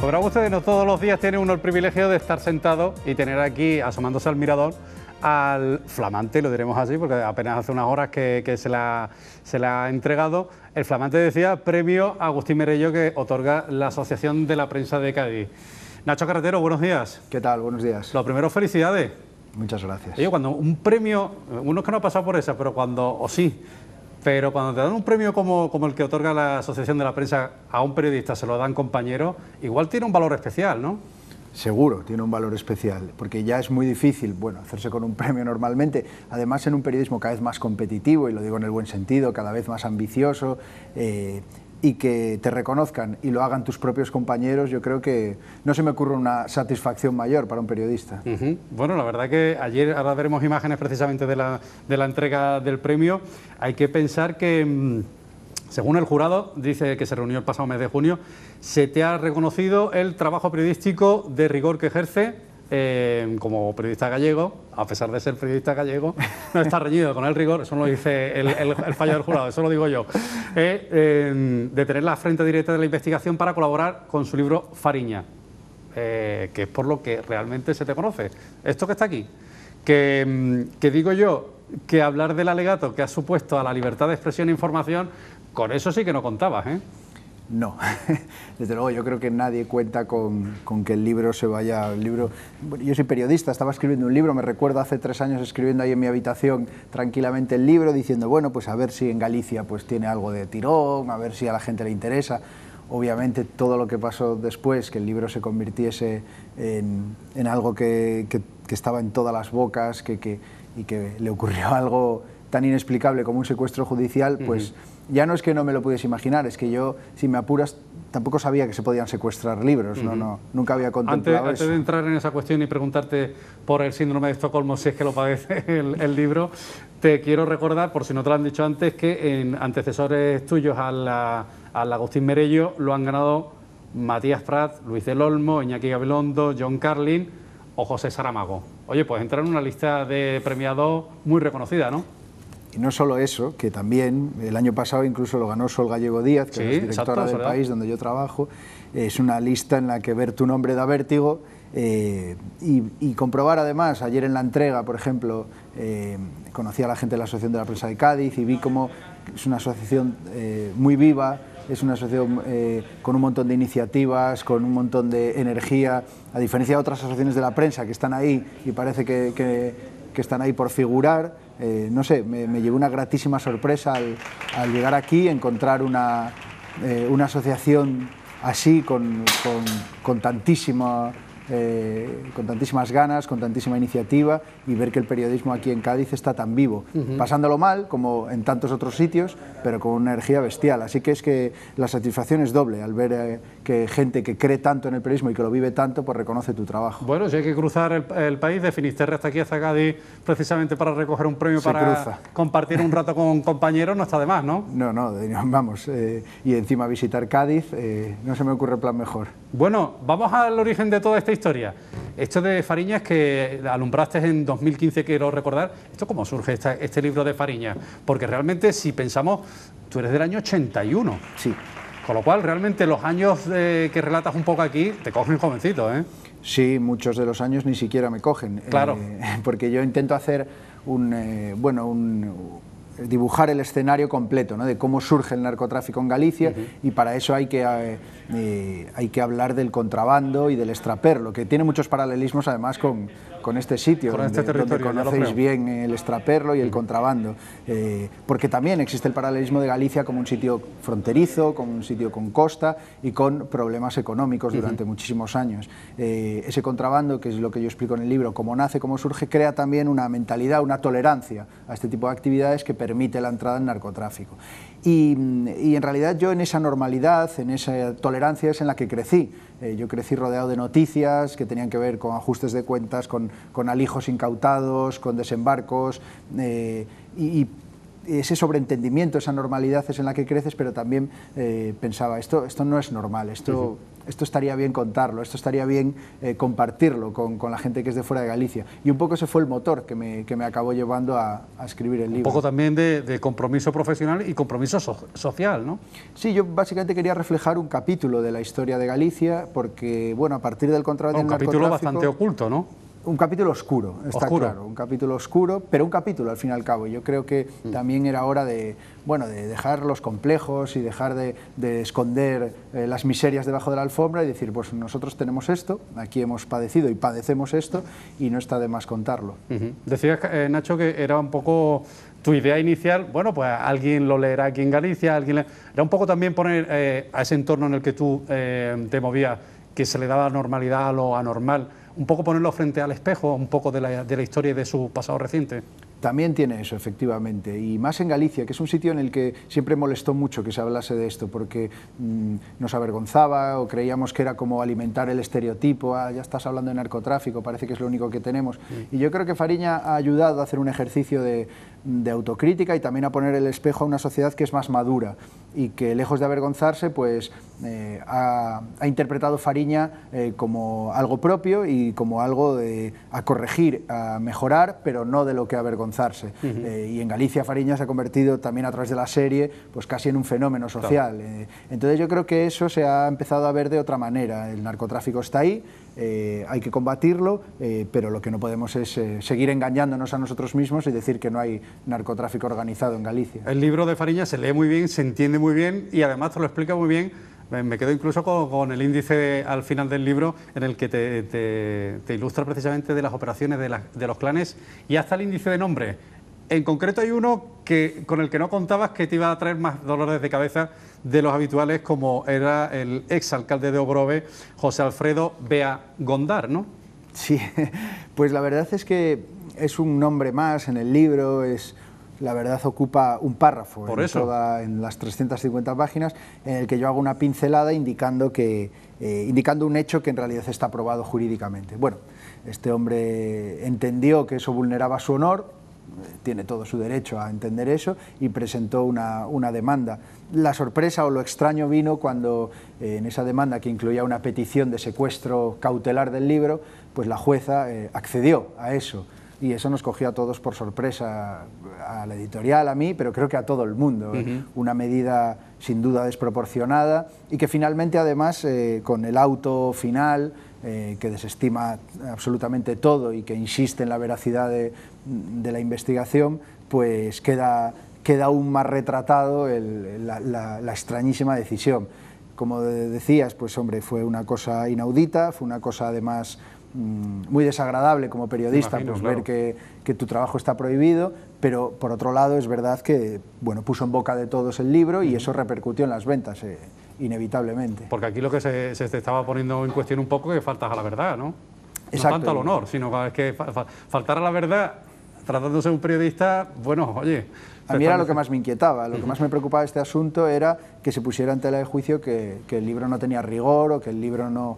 Pues verá ustedes, no todos los días tiene uno el privilegio de estar sentado y tener aquí, asomándose al mirador, al flamante, lo diremos así, porque apenas hace unas horas que se le ha entregado, el flamante, decía, premio Agustín Merello que otorga la Asociación de la Prensa de Cádiz. Nacho Carretero, buenos días. ¿Qué tal? Buenos días. Lo primero, felicidades. Muchas gracias. Oye, cuando un premio, uno es que no ha pasado por esa, pero cuando te dan un premio como el que otorga la Asociación de la Prensa a un periodista, se lo dan compañeros, igual tiene un valor especial, ¿no? Seguro, tiene un valor especial, porque ya es muy difícil, bueno, hacerse con un premio normalmente, además en un periodismo cada vez más competitivo, y lo digo en el buen sentido, cada vez más ambicioso, y que te reconozcan y lo hagan tus propios compañeros, yo creo que no se me ocurre una satisfacción mayor para un periodista. Bueno, la verdad que ayer, ahora veremos imágenes precisamente de la entrega del premio, hay que pensar que, según el jurado, dice que se reunió el pasado mes de junio, se te ha reconocido el trabajo periodístico de rigor que ejerce como periodista gallego, a pesar de ser periodista gallego, no está reñido con el rigor, eso no lo dice el fallo del jurado, eso lo digo yo, de tener la frente directa de la investigación para colaborar con su libro Fariña, que es por lo que realmente se te conoce. Esto que está aquí, que digo yo, que hablar del alegato que ha supuesto a la libertad de expresión e información, con eso sí que no contabas, ¿eh? No, desde luego yo creo que nadie cuenta con que el libro se vaya... Bueno, yo soy periodista, estaba escribiendo un libro, me recuerdo hace 3 años escribiendo ahí en mi habitación tranquilamente el libro, diciendo, bueno, pues a ver si en Galicia pues tiene algo de tirón, a ver si a la gente le interesa. Obviamente todo lo que pasó después, que el libro se convirtiese en algo que estaba en todas las bocas y que le ocurrió algo tan inexplicable como un secuestro judicial, pues ya no es que no me lo pudiese imaginar, es que yo, si me apuras, tampoco sabía que se podían secuestrar libros, nunca había contemplado eso. Antes de entrar en esa cuestión y preguntarte por el síndrome de Estocolmo, si es que lo padece el libro, te quiero recordar, por si no te lo han dicho antes, que en antecesores tuyos al Agustín Merello lo han ganado Matías Prat, Luis del Olmo, Iñaki Gabilondo, John Carlin o José Saramago. Oye, pues entrar en una lista de premiados muy reconocida, ¿no? Y no solo eso, que también el año pasado incluso lo ganó Sol Gallego Díaz, que es directora del País, donde yo trabajo. Es una lista en la que ver tu nombre da vértigo y comprobar además, ayer en la entrega, por ejemplo, conocí a la gente de la Asociación de la Prensa de Cádiz y vi cómo es una asociación muy viva, es una asociación con un montón de iniciativas, con un montón de energía, a diferencia de otras asociaciones de la prensa que están ahí y parece que están ahí por figurar. No sé, me llevé una gratísima sorpresa al llegar aquí, encontrar una asociación así, con tantísimas ganas, con tantísima iniciativa, y ver que el periodismo aquí en Cádiz está tan vivo, pasándolo mal, como en tantos otros sitios, pero con una energía bestial. Así que es que la satisfacción es doble al ver que gente que cree tanto en el periodismo y que lo vive tanto, pues reconoce tu trabajo. Bueno, si hay que cruzar el país de Finisterre hasta aquí, hasta Cádiz, precisamente para recoger un premio, compartir un rato con compañeros, no está de más, ¿no? No, vamos, y encima visitar Cádiz, no se me ocurre plan mejor. Bueno, vamos al origen de toda esta historia. Esto de Fariña, es que alumbraste en 2015, quiero recordar. ¿Esto cómo surge este libro de Fariña? Porque realmente, si pensamos, tú eres del año 81. Sí. Con lo cual, realmente, los años que relatas un poco aquí te cogen jovencito, ¿eh? Sí, muchos de los años ni siquiera me cogen. Claro. Porque yo intento hacer dibujar el escenario completo, ¿no?, de cómo surge el narcotráfico en Galicia, y para eso hay que hablar del contrabando y del extraperlo, que tiene muchos paralelismos además con este sitio, donde conocéis bien el extraperlo y el contrabando, porque también existe el paralelismo de Galicia como un sitio fronterizo, como un sitio con costa y con problemas económicos durante muchísimos años. Ese contrabando, que es lo que yo explico en el libro, cómo nace, cómo surge, crea también una mentalidad, una tolerancia a este tipo de actividades que permite la entrada en narcotráfico. Y en realidad yo en esa normalidad, en esa tolerancia es en la que crecí. Yo crecí rodeado de noticias que tenían que ver con ajustes de cuentas, con alijos incautados, con desembarcos, y ese sobreentendimiento, esa normalidad es en la que creces, pero también pensaba, esto no es normal, esto estaría bien contarlo, esto estaría bien compartirlo con la gente que es de fuera de Galicia. Y un poco ese fue el motor que me acabó llevando a escribir el libro. Un poco también de compromiso profesional y compromiso social, ¿no? Sí, yo básicamente quería reflejar un capítulo de la historia de Galicia, porque, bueno, a partir del contrabando del narcotráfico... Un capítulo bastante oculto, ¿no? Un capítulo oscuro, está claro, un capítulo oscuro, pero un capítulo al fin y al cabo. Yo creo que también era hora de dejar los complejos y dejar de esconder las miserias debajo de la alfombra y decir, pues nosotros tenemos esto, aquí hemos padecido y padecemos esto, y no está de más contarlo. Decías, Nacho, que era un poco tu idea inicial, bueno, pues alguien lo leerá aquí en Galicia, era un poco también poner a ese entorno en el que tú te movías, que se le daba normalidad a lo anormal, un poco ponerlo frente al espejo, un poco de la historia y de su pasado reciente. También tiene eso, efectivamente, y más en Galicia, que es un sitio en el que siempre molestó mucho que se hablase de esto, porque nos avergonzaba o creíamos que era como alimentar el estereotipo, ya estás hablando de narcotráfico, parece que es lo único que tenemos. Y yo creo que Fariña ha ayudado a hacer un ejercicio de autocrítica y también a poner el espejo a una sociedad que es más madura y que, lejos de avergonzarse, pues ha interpretado Fariña como algo propio y como algo a corregir, a mejorar, pero no de lo que avergonzarse. Y en Galicia Fariña se ha convertido también a través de la serie pues casi en un fenómeno social. Claro. Entonces yo creo que eso se ha empezado a ver de otra manera. El narcotráfico está ahí, hay que combatirlo, pero lo que no podemos es seguir engañándonos a nosotros mismos y decir que no hay narcotráfico organizado en Galicia. El libro de Fariña se lee muy bien, se entiende muy bien y además te lo explica muy bien. Me quedo incluso con el índice al final del libro en el que te ilustra precisamente de las operaciones de los clanes y hasta el índice de nombre. En concreto hay uno con el que no contabas, que te iba a traer más dolores de cabeza de los habituales, como era el exalcalde de Ogrove, José Alfredo Bea Gondar, ¿no? Sí, pues la verdad es que es un nombre más en el libro, la verdad ocupa un párrafo en las 350 páginas, en el que yo hago una pincelada indicando un hecho que en realidad está probado jurídicamente. Bueno, este hombre entendió que eso vulneraba su honor, tiene todo su derecho a entender eso, y presentó una demanda. La sorpresa o lo extraño vino cuando en esa demanda, que incluía una petición de secuestro cautelar del libro, pues la jueza accedió a eso. Y eso nos cogió a todos por sorpresa, a la editorial, a mí, pero creo que a todo el mundo. Una medida sin duda desproporcionada y que finalmente, además, con el auto final, que desestima absolutamente todo y que insiste en la veracidad de la investigación, pues queda aún más retratado la extrañísima decisión. Como decías, pues hombre, fue una cosa inaudita, fue una cosa además muy desagradable como periodista, pues claro, ver que tu trabajo está prohibido, pero por otro lado es verdad que puso en boca de todos el libro y eso repercutió en las ventas, inevitablemente. Porque aquí lo que se te estaba poniendo en cuestión un poco es que faltas a la verdad, ¿no? Exacto. No tanto al honor, sino es que faltar a la verdad, tratándose de un periodista, bueno, oye... A mí era lo que más me inquietaba, lo que más me preocupaba de este asunto era que se pusiera en tela de juicio que el libro no tenía rigor o que el libro no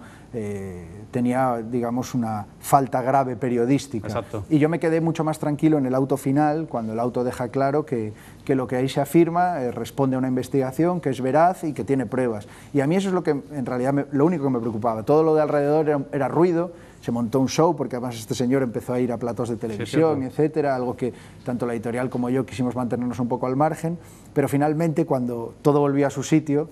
tenía, digamos, una falta grave periodística. Exacto. Y yo me quedé mucho más tranquilo en el auto final, cuando el auto deja claro que lo que ahí se afirma responde a una investigación que es veraz y que tiene pruebas. Y a mí eso es lo que, en realidad, lo único que me preocupaba. Todo lo de alrededor era ruido. Se montó un show, porque además este señor empezó a ir a platos de televisión, sí, etcétera, algo que tanto la editorial como yo quisimos mantenernos un poco al margen, pero finalmente cuando todo volvió a su sitio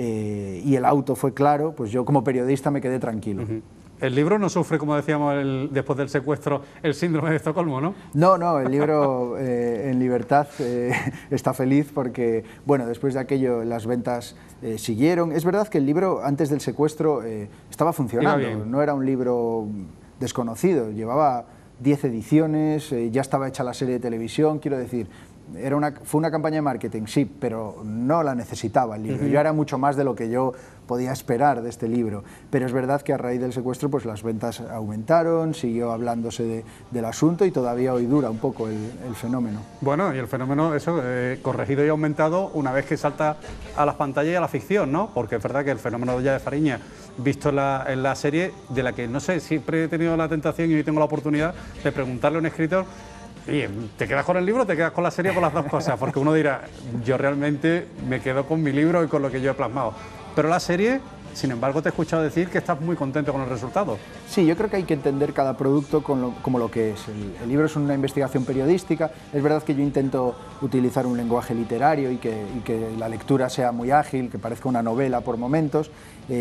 y el auto fue claro, pues yo como periodista me quedé tranquilo. El libro no sufre, como decíamos después del secuestro, el síndrome de Estocolmo, ¿no? No, el libro en libertad está feliz porque, bueno, después de aquello las ventas siguieron. Es verdad que el libro antes del secuestro estaba funcionando, no era un libro desconocido, llevaba 10 ediciones, ya estaba hecha la serie de televisión, quiero decir... Fue una campaña de marketing, sí, pero no la necesitaba el libro. Yo era mucho más de lo que yo podía esperar de este libro, pero es verdad que a raíz del secuestro pues las ventas aumentaron, siguió hablándose del asunto y todavía hoy dura un poco el fenómeno. Bueno, y el fenómeno, eso, corregido y aumentado una vez que salta a las pantallas y a la ficción, ¿no? Porque es verdad que el fenómeno ya de Fariña, visto en la serie, de la que no sé, siempre he tenido la tentación y hoy tengo la oportunidad de preguntarle a un escritor Y te quedas con el libro o te quedas con la serie, con las dos cosas, porque uno dirá, yo realmente me quedo con mi libro y con lo que yo he plasmado. Pero la serie, sin embargo, te he escuchado decir que estás muy contento con el resultado. Sí, yo creo que hay que entender cada producto como lo que es. El libro es una investigación periodística. Es verdad que yo intento utilizar un lenguaje literario y que la lectura sea muy ágil, que parezca una novela por momentos,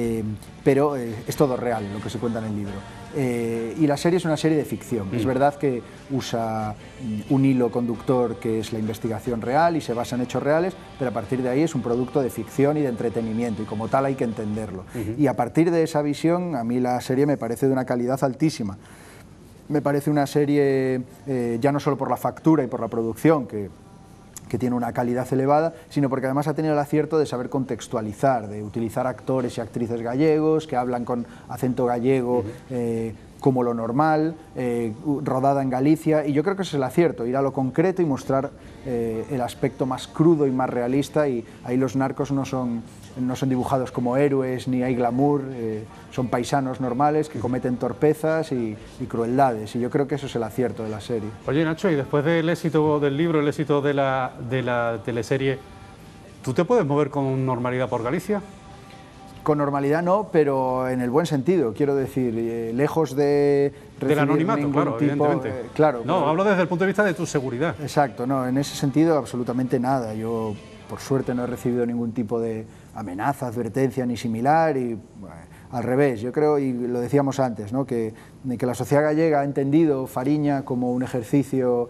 pero es todo real lo que se cuenta en el libro. Y la serie es una serie de ficción. Es verdad que usa un hilo conductor que es la investigación real y se basa en hechos reales, pero a partir de ahí es un producto de ficción y de entretenimiento, y como tal hay que entenderlo. Y a partir de esa visión, a mí la serie me parece de una calidad altísima. Me parece una serie, ya no solo por la factura y por la producción, que tiene una calidad elevada, sino porque además ha tenido el acierto de saber contextualizar, de utilizar actores y actrices gallegos que hablan con acento gallego como lo normal, rodada en Galicia, y yo creo que ese es el acierto, ir a lo concreto y mostrar el aspecto más crudo y más realista, y ahí los narcos no son dibujados como héroes ni hay glamour, son paisanos normales que cometen torpezas y crueldades, y yo creo que eso es el acierto de la serie. Oye, Nacho, y después del éxito del libro, el éxito de la teleserie, ¿tú te puedes mover con normalidad por Galicia? Con normalidad no, pero en el buen sentido, quiero decir, lejos de del anonimato, claro, evidentemente. Claro, no, hablo desde el punto de vista de tu seguridad. Exacto, no, en ese sentido absolutamente nada. Yo, por suerte, no he recibido ningún tipo de amenaza, advertencia ni similar, y bueno, al revés, yo creo, y lo decíamos antes, ¿no?, que la sociedad gallega ha entendido Fariña como un ejercicio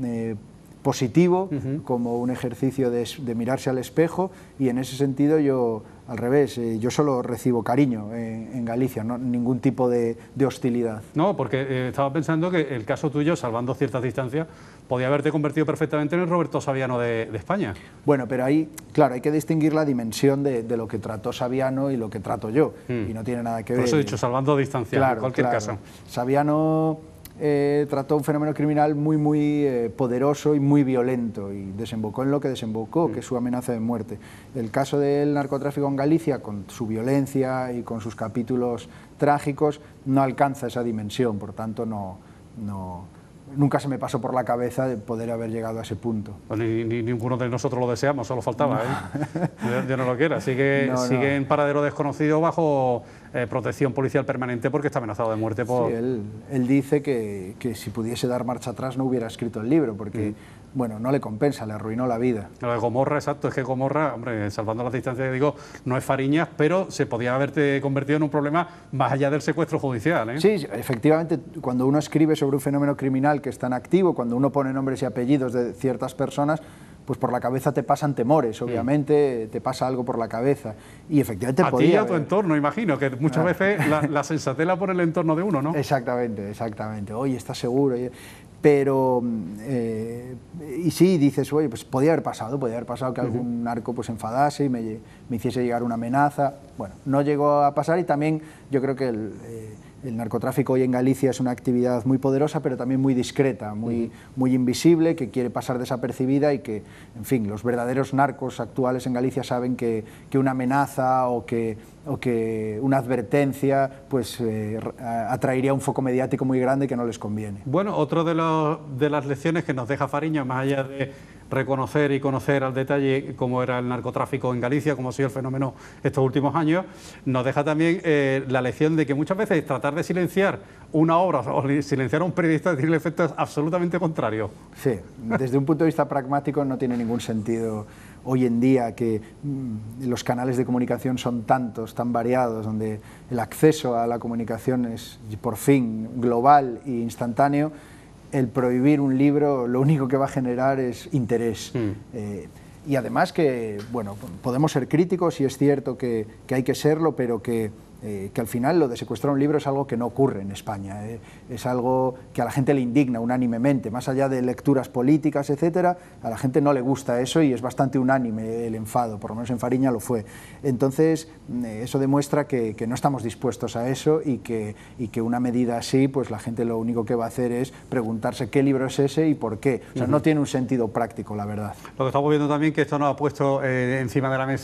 positivo, como un ejercicio de mirarse al espejo, y en ese sentido yo, al revés, yo solo recibo cariño en Galicia, no ningún tipo de hostilidad. No, porque estaba pensando que el caso tuyo, salvando ciertas distancias, podía haberte convertido perfectamente en el Roberto Saviano de España. Bueno, pero ahí, claro, hay que distinguir la dimensión de lo que trató Saviano y lo que trato yo, y no tiene nada que ver. Por eso he dicho, salvando distancias, claro, en cualquier caso. Saviano trató un fenómeno criminal muy poderoso y muy violento, y desembocó en lo que desembocó, que es su amenaza de muerte. El caso del narcotráfico en Galicia, con su violencia y con sus capítulos trágicos, no alcanza esa dimensión, por tanto nunca se me pasó por la cabeza de poder haber llegado a ese punto. Pues ni ninguno de nosotros lo deseamos, solo faltaba, Yo no lo quiero. Sigue en paradero desconocido bajo protección policial permanente porque está amenazado de muerte por... Sí, él dice que si pudiese dar marcha atrás no hubiera escrito el libro, porque bueno, no le compensa, le arruinó la vida. Lo de Gomorra, exacto, es que Gomorra, hombre, salvando las distancias, digo, no es Fariñas, pero se podía haberte convertido en un problema más allá del secuestro judicial, ¿eh? Sí, efectivamente, cuando uno escribe sobre un fenómeno criminal que está en activo, cuando uno pone nombres y apellidos de ciertas personas, pues por la cabeza te pasan temores, obviamente, te pasa algo por la cabeza, y efectivamente a ti y a tu entorno, imagino, que muchas veces la sensatez la pone el entorno de uno, ¿no? Exactamente, oye, ¿estás seguro? Pero, y sí, dices, oye, pues podía haber pasado que algún narco pues enfadase y me hiciese llegar una amenaza. Bueno, no llegó a pasar, y también yo creo que el narcotráfico hoy en Galicia es una actividad muy poderosa, pero también muy discreta, muy invisible, que quiere pasar desapercibida, y que, en fin, los verdaderos narcos actuales en Galicia saben que una amenaza o que una advertencia pues atraería un foco mediático muy grande que no les conviene. Bueno, otro de las lecciones que nos deja Fariña, más allá de reconocer y conocer al detalle cómo era el narcotráfico en Galicia, cómo ha sido el fenómeno estos últimos años, nos deja también la lección de que muchas veces tratar de silenciar una obra o silenciar a un periodista tiene el efecto absolutamente contrario. Sí, desde un punto de vista pragmático no tiene ningún sentido hoy en día, que los canales de comunicación son tantos, tan variados, donde el acceso a la comunicación es por fin global e instantáneo. El prohibir un libro lo único que va a generar es interés. Y además que, bueno, podemos ser críticos, y es cierto que hay que serlo, pero que al final lo de secuestrar un libro es algo que no ocurre en España, es algo que a la gente le indigna unánimemente, más allá de lecturas políticas, etcétera, a la gente no le gusta eso, y es bastante unánime el enfado, por lo menos en Fariña lo fue. Entonces, eso demuestra que no estamos dispuestos a eso, y que una medida así, pues la gente lo único que va a hacer es preguntarse qué libro es ese y por qué. O sea, no tiene un sentido práctico, la verdad. Lo que estamos viendo también, que esto nos ha puesto encima de la mesa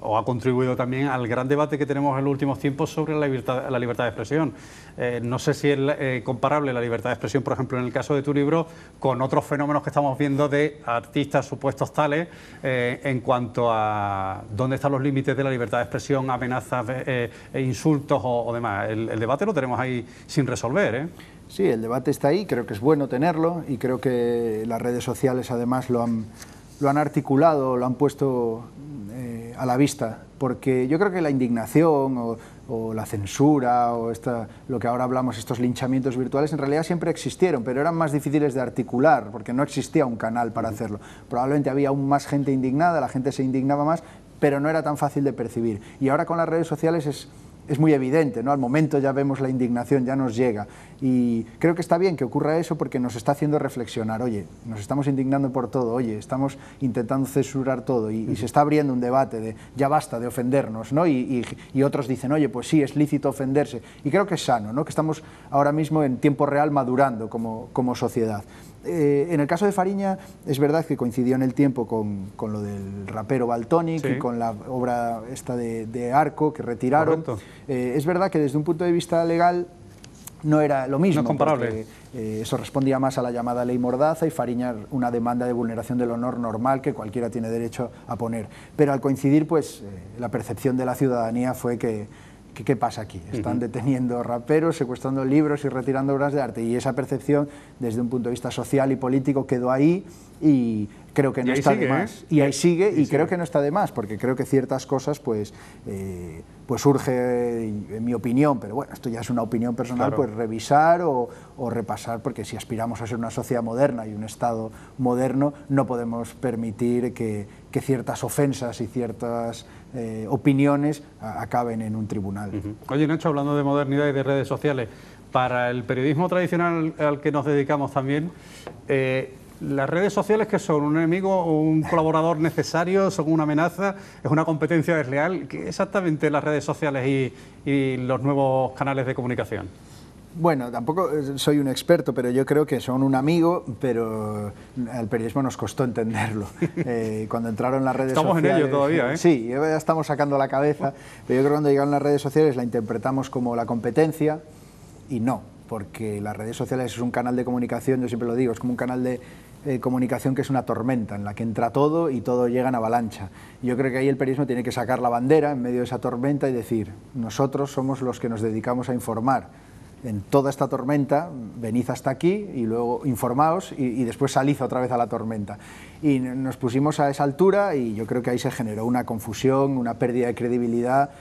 o ha contribuido también al gran debate que tenemos en los últimos tiempos sobre la libertad de expresión. No sé si es comparable la libertad de expresión, por ejemplo, en el caso de tu libro, con otros fenómenos que estamos viendo de artistas supuestos tales en cuanto a dónde están los límites de la libertad de expresión, amenazas, insultos o demás. El debate lo tenemos ahí sin resolver, ¿eh? Sí, el debate está ahí, creo que es bueno tenerlo y creo que las redes sociales además lo han articulado, lo han puesto a la vista, porque yo creo que la indignación o la censura o lo que ahora hablamos, estos linchamientos virtuales, en realidad siempre existieron, pero eran más difíciles de articular porque no existía un canal para hacerlo. Probablemente había aún más gente indignada, la gente se indignaba más, pero no era tan fácil de percibir. Y ahora con las redes sociales es muy evidente, ¿no? Al momento ya vemos la indignación, ya nos llega. Y creo que está bien que ocurra eso porque nos está haciendo reflexionar. Oye, nos estamos indignando por todo, oye, estamos intentando censurar todo y se está abriendo un debate de ya basta de ofendernos, ¿no? Y otros dicen, oye, pues sí, es lícito ofenderse. Y creo que es sano, ¿no? Que estamos ahora mismo en tiempo real madurando como sociedad. En el caso de Fariña, es verdad que coincidió en el tiempo con lo del rapero Valtonyc, sí, y con la obra esta de Arco, que retiraron. Es verdad que desde un punto de vista legal no era lo mismo, no es comparable. Porque, eso respondía más a la llamada ley Mordaza y Fariña una demanda de vulneración del honor normal que cualquiera tiene derecho a poner. Pero al coincidir, pues la percepción de la ciudadanía fue que ¿qué pasa aquí? Están deteniendo raperos, secuestrando libros y retirando obras de arte, y esa percepción desde un punto de vista social y político quedó ahí y creo que no está de más. Y ahí sigue, y creo que no está de más, porque creo que ciertas cosas pues urge, en mi opinión, pero bueno, esto ya es una opinión personal, claro, pues revisar o repasar, porque si aspiramos a ser una sociedad moderna y un Estado moderno, no podemos permitir que ciertas ofensas y ciertas opiniones acaben en un tribunal. Oye, Nacho, hablando de modernidad y de redes sociales, para el periodismo tradicional al que nos dedicamos también, ¿las redes sociales qué son? ¿Un enemigo o un colaborador necesario? ¿Son una amenaza? ¿Es una competencia desleal? ¿Qué exactamente las redes sociales y los nuevos canales de comunicación? Bueno, tampoco soy un experto, pero yo creo que son un amigo, pero al periodismo nos costó entenderlo. Cuando entraron las redes sociales... Estamos en ello todavía, ¿eh? Sí, ya estamos sacando la cabeza, pero yo creo que cuando llegaron las redes sociales la interpretamos como la competencia y no, porque las redes sociales es un canal de comunicación, yo siempre lo digo, es como un canal de comunicación que es una tormenta en la que entra todo y todo llega en avalancha. Y yo creo que ahí el periodismo tiene que sacar la bandera en medio de esa tormenta y decir, nosotros somos los que nos dedicamos a informar. En toda esta tormenta, venid hasta aquí y luego informaos y después salid otra vez a la tormenta. Y nos pusimos a esa altura y yo creo que ahí se generó una confusión, una pérdida de credibilidad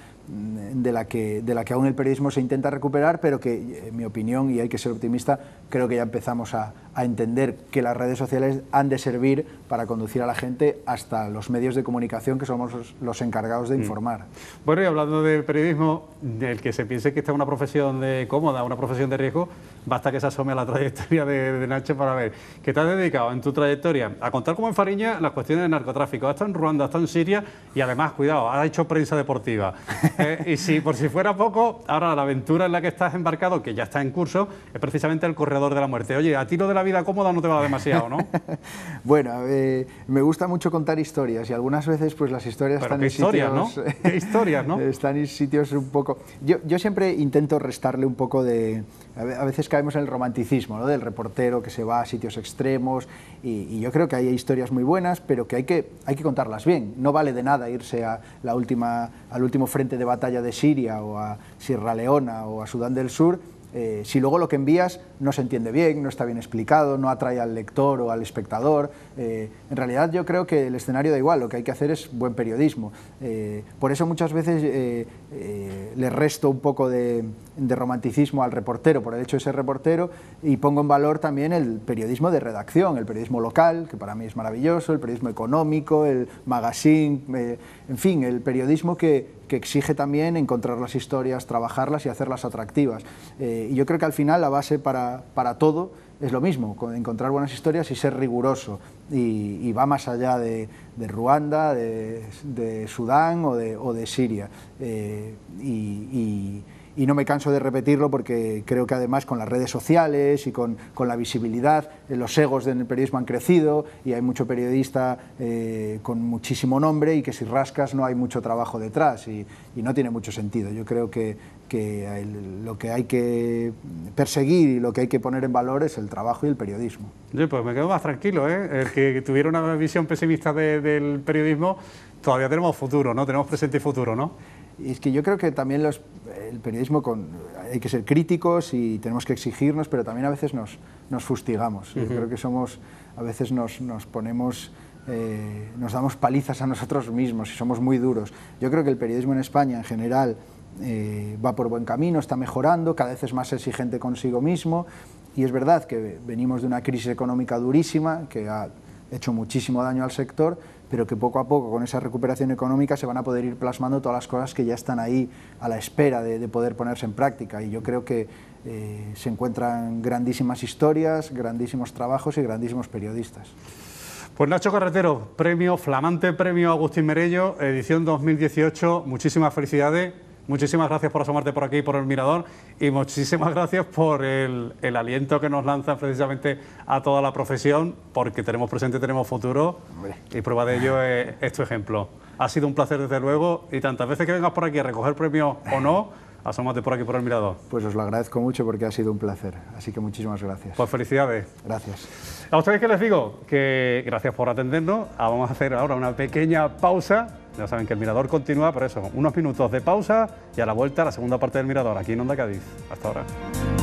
de la que aún el periodismo se intenta recuperar, pero que, en mi opinión, y hay que ser optimista, creo que ya empezamos a entender que las redes sociales han de servir para conducir a la gente hasta los medios de comunicación, que somos los encargados de informar. Bueno, y hablando de periodismo, del que se piense que esta es una profesión cómoda, una profesión de riesgo, basta que se asome a la trayectoria de Nacho para ver que te has dedicado en tu trayectoria a contar como en Fariña las cuestiones de narcotráfico. Ha estado en Ruanda, ha estado en Siria y además, cuidado, ha hecho prensa deportiva. Y si por si fuera poco, ahora la aventura en la que estás embarcado, que ya está en curso, es precisamente el corredor de la muerte. Oye, a ti lo de la vida cómoda no te va demasiado, ¿no? Bueno, me gusta mucho contar historias y algunas veces pues las historias están en historias, sitios... ¿no? ¿Qué historias, no? Están en sitios un poco... Yo siempre intento restarle un poco de... A veces caemos en el romanticismo, ¿no? Del reportero que se va a sitios extremos y yo creo que hay historias muy buenas, pero que hay que contarlas bien. No vale de nada irse al último frente de batalla de Siria o a Sierra Leona o a Sudán del Sur si luego lo que envías no se entiende bien, no está bien explicado, no atrae al lector o al espectador. En realidad yo creo que el escenario da igual, lo que hay que hacer es buen periodismo. Por eso muchas veces le resto un poco de romanticismo al reportero, por el hecho de ser reportero, y pongo en valor también el periodismo de redacción, el periodismo local, que para mí es maravilloso, el periodismo económico, el magazine, en fin, el periodismo que exige también encontrar las historias, trabajarlas y hacerlas atractivas. Y yo creo que al final la base para todo es lo mismo, encontrar buenas historias y ser riguroso. Y va más allá de Ruanda, de Sudán o de Siria. y no me canso de repetirlo porque creo que además con las redes sociales y con la visibilidad, los egos del periodismo han crecido y hay mucho periodista con muchísimo nombre y que si rascas no hay mucho trabajo detrás y no tiene mucho sentido. Yo creo que lo que hay que perseguir y lo que hay que poner en valor es el trabajo y el periodismo. Yo pues me quedo más tranquilo, ¿eh? El que tuviera una visión pesimista del periodismo, todavía tenemos futuro, ¿no? Tenemos presente y futuro, ¿no? Y es que yo creo que también el periodismo hay que ser críticos y tenemos que exigirnos, pero también a veces nos fustigamos. Yo creo que a veces nos ponemos, nos damos palizas a nosotros mismos y somos muy duros. Yo creo que el periodismo en España en general va por buen camino, está mejorando, cada vez es más exigente consigo mismo y es verdad que venimos de una crisis económica durísima que ha hecho muchísimo daño al sector, pero que poco a poco con esa recuperación económica se van a poder ir plasmando todas las cosas que ya están ahí a la espera de poder ponerse en práctica y yo creo que se encuentran grandísimas historias, grandísimos trabajos y grandísimos periodistas. Pues Nacho Carretero, flamante premio Agustín Merello, edición 2018, muchísimas felicidades. Muchísimas gracias por asomarte por aquí, por el Mirador, y muchísimas gracias por el aliento que nos lanza precisamente a toda la profesión, porque tenemos presente, tenemos futuro, y prueba de ello es tu ejemplo. Ha sido un placer desde luego, y tantas veces que vengas por aquí a recoger premios o no, asómate por aquí por el Mirador. Pues os lo agradezco mucho porque ha sido un placer, así que muchísimas gracias. Pues felicidades. Gracias. A ustedes que les digo, que gracias por atendernos. Vamos a hacer ahora una pequeña pausa. Ya saben que el Mirador continúa, por eso, unos minutos de pausa y a la vuelta la segunda parte del Mirador, aquí en Onda Cádiz. Hasta ahora.